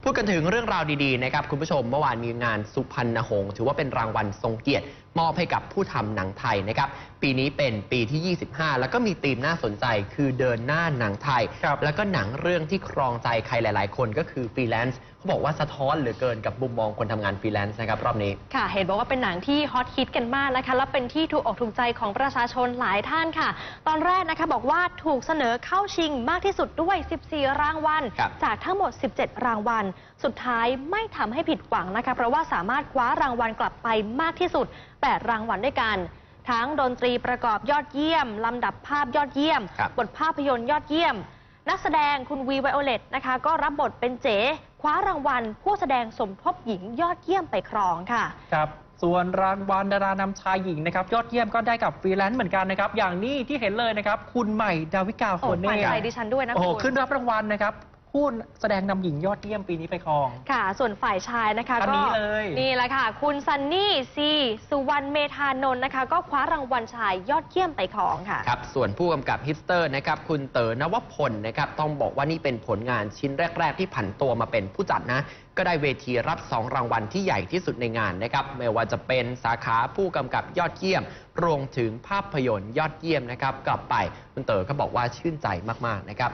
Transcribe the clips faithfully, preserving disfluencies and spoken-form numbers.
พูดกันถึงเรื่องราวดีๆนะครับคุณผู้ชมเมื่อวานมีงานสุพรรณหงส์ถือว่าเป็นรางวัลทรงเกียรติมอบให้กับผู้ทำหนังไทยนะครับปีนี้เป็นปีที่ยี่สิบห้าแล้วก็มีธีมน่าสนใจคือเดินหน้าหนังไทยแล้วก็หนังเรื่องที่ครองใจใครหลายๆคนก็คือฟรีแลนซ์เขาบอกว่าสะท้อนเหลือเกินกับมุมมองคนทำงานฟรีแลนซ์นะครับรอบนี้ค่ะเห็นบอกว่าเป็นหนังที่ฮอตฮิตกันมากนะคะและเป็นที่ถูกอกถูกใจของประชาชนหลายท่านค่ะตอนแรกนะคะบอกว่าถูกเสนอเข้าชิงมากที่สุดด้วยสิบสี่รางวัลจากทั้งหมดสิบเจ็ดรางวัลสุดท้ายไม่ทำให้ผิดหวังนะคะเพราะว่าสามารถคว้ารางวัลกลับไปมากที่สุดแปดรางวัลด้วยกันทั้งดนตรีประกอบยอดเยี่ยมลำดับภาพยอดเยี่ยมบทภาพยนตร์ยอดเยี่ยมนักแสดงคุณวีไวโอเลตนะคะก็รับบทเป็นเจ๋คว้ารางวัลผู้แสดงสมทบหญิงยอดเยี่ยมไปครองค่ะครับส่วนรางวัลดารานำชายหญิงนะครับยอดเยี่ยมก็ได้กับฟรีแลนซ์เหมือนกันนะครับอย่างนี้ที่เห็นเลยนะครับคุณใหม่ดาวิกาโฮเน่ใจดิฉันด้วยนะโอ้ขึ้นรับรางวัลนะครับผู้แสดงนำหญิงยอดเยี่ยมปีนี้ไปครองค่ะส่วนฝ่ายชายนะคะก็นี่แหละค่ะคุณซันนี่ซีสุวรรณเมธานนท์นะคะก็คว้ารางวัลชายยอดเยี่ยมไปครองค่ะครับส่วนผู้กำกับฮิสเตอร์นะครับคุณเต๋อนวพลนะครับต้องบอกว่านี่เป็นผลงานชิ้นแรกๆที่ผันตัวมาเป็นผู้จัดนะก็ได้เวทีรับสองรางวัลที่ใหญ่ที่สุดในงานนะครับไม่ว่าจะเป็นสาขาผู้กำกับยอดเยี่ยมรวมถึงภาพยนตร์ยอดเยี่ยมนะครับกลับไปคุณเต๋อก็บอกว่าชื่นใจมากๆนะครับ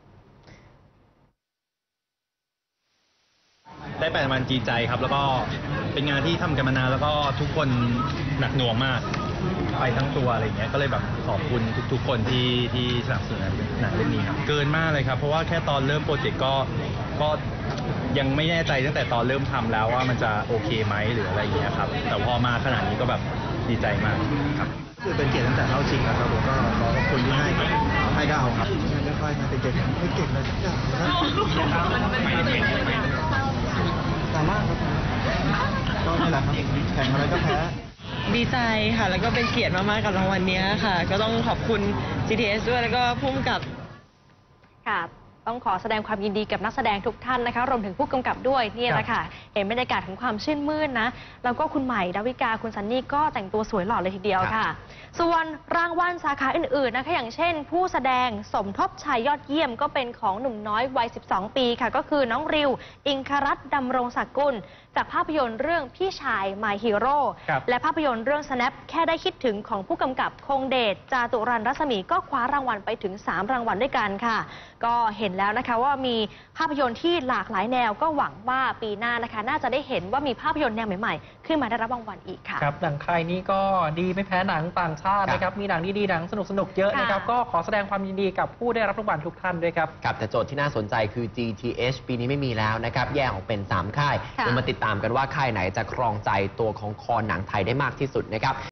ได้ไปมันจีใจครับแล้วก็เป็นงานที่ทำกันมานานแล้วก็ทุกคนหนักหน่วงมากไปทั้งตัวอะไรอย่างเงี้ยก็เลยแบบขอบคุณทุกๆคนที่ที่สนับสนุนหนังเรื่องนี้ครับเกินมากเลยครับเพราะว่าแค่ตอนเริ่มโปรเจกต์ก็ก็ยังไม่แน่ใจตั้งแต่ตอนเริ่มทำแล้วว่ามันจะโอเคไหมหรืออะไรอย่างเงี้ยครับแต่พอมาขนาดนี้ก็แบบดีใจมากครับคือเป็นเกียรติตั้งแต่เข้าชิงแล้วครับผมก็ขอขอบคุณที่ให้ให้ก้าวครับไม่ค่อยมาเก่งไม่เก่งเลยสักอย่างนะครับสามารถครับก็นี่แหละครับแข่งอะไรก็แพ้ดีใจค่ะแล้วก็เป็นเกียรติมากๆกับรางวัลนี้ค่ะก็ต้องขอบคุณ จี ที เอส ด้วยแล้วก็ผู้กำกับค่ะต้องขอแสดงความยินดีกับนักแสดงทุกท่านนะคะรวมถึงผู้กำกับด้วยนี่แหละค่ะเห็นบรรยากาศของความชื่นมื่นนะแล้วก็คุณใหม่ดาวิกาคุณซันนี่ก็แต่งตัวสวยหล่อเลยทีเดียวค่ะส่วนรางวัลสาขาอื่นๆนะคะอย่างเช่นผู้แสดงสมทบชายยอดเยี่ยมก็เป็นของหนุ่มน้อยวัยสิบสองปีค่ะก็คือน้องริวอิงครัตน์ดำรงศักดิ์กุลจากภาพยนตร์เรื่องพี่ชาย My Hero และภาพยนตร์เรื่อง Snap แค่ได้คิดถึงของผู้กำกับคงเดชจาตุรันรัศมีก็คว้ารางวัลไปถึงสามรางวัลด้วยกันค่ะก็เห็นแล้วนะคะว่ามีภาพยนตร์ที่หลากหลายแนวก็หวังว่าปีหน้านะคะน่าจะได้เห็นว่ามีภาพยนตร์แนวใหม่ๆขึ้นมาได้รับรางวัลอีกค่ะครับหนังไทยนี่ก็ดีไม่แพ้หนังต่างชาตินะครับมีหนังดีๆหนังสนุกๆเยอะนะครับก็ขอแสดงความยินดีกับผู้ได้รับรางวัลทุกท่านด้วยครับครับแต่โจทย์ที่น่าสนใจคือ จี ที เอช ปีนี้ไม่มีแล้วนะครับแยกออกเป็นสามค่ายเรามาติดตามกันว่าค่ายไหนจะครองใจตัวของคอหนังไทยได้มากที่สุดนะครับ